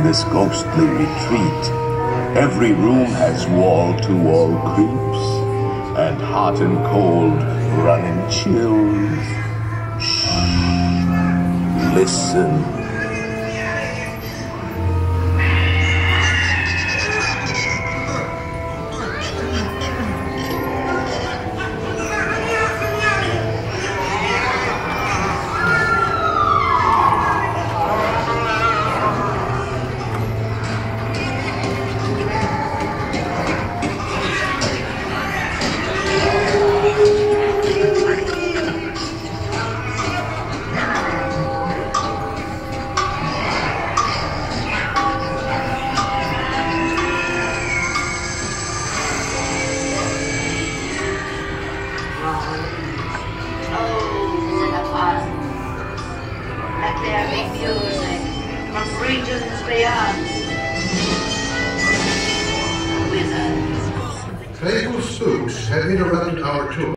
this ghostly retreat. Every room has wall-to-wall creeps, and hot and cold running chills. Shh. Listen. There be music from regions beyond. Wizards. Playful spooks have interrupted our tour.